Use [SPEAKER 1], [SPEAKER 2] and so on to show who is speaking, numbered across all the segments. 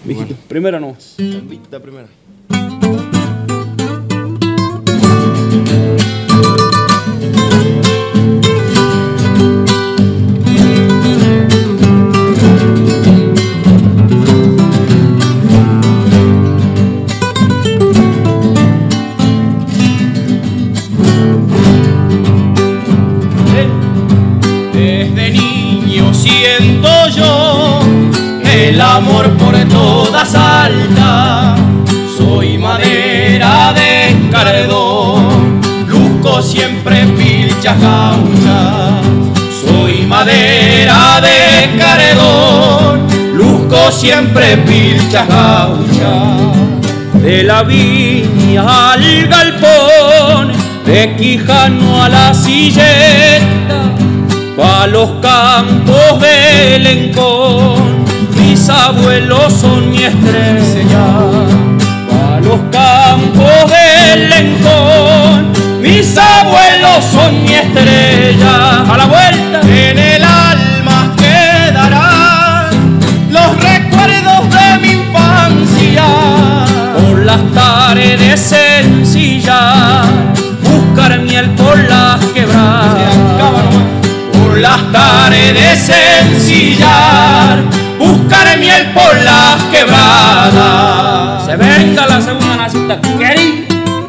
[SPEAKER 1] Viejito,
[SPEAKER 2] Bueno.
[SPEAKER 1] primera nomás.
[SPEAKER 2] Bombita primera.
[SPEAKER 3] Desde niño siento yo el amor por todas alta. Soy madera de cardón, luzco siempre pilchas gauchas. Soy madera de cardón, luzco siempre pilchas gauchas. De la viña al galpón, de Quijano a la silleta, pa' los campos de Lencón, mis abuelos son mi estrella. Pa' los campos de Lencón, mis abuelos son mi estrella. A la vuelta en el alma quedarán los recuerdos de mi infancia. Por las tardes sencillas, buscar miel por las quebradas. Por las tardes sencillas, buscar miel por las quebradas. Se venga la segunda nacita, ¿querí?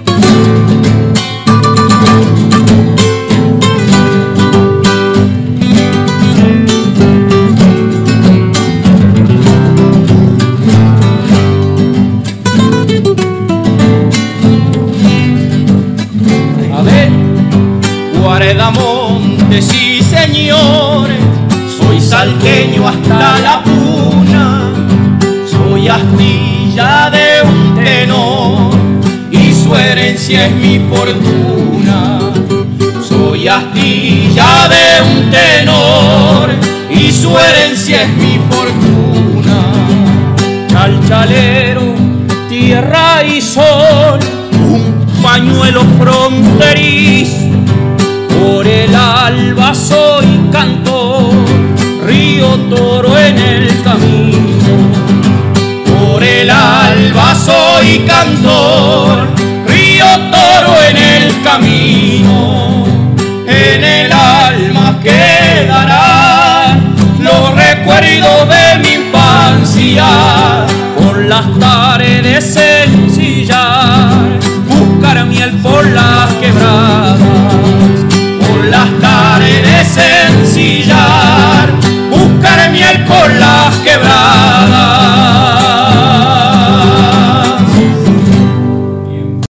[SPEAKER 3] A ver, Guardamonte, sí señores, soy salteño hasta la puna, soy astilla de un tenor y su herencia es mi fortuna. Soy astilla de un tenor y su herencia es mi fortuna. Chalchalero, tierra y sol, un pañuelo fronterizo. Por el alba soy cantor, río toro en el camino. Por el alba soy cantor, río toro en el camino. En el alma quedarán los recuerdos de mi infancia. Por las tardes sencillas,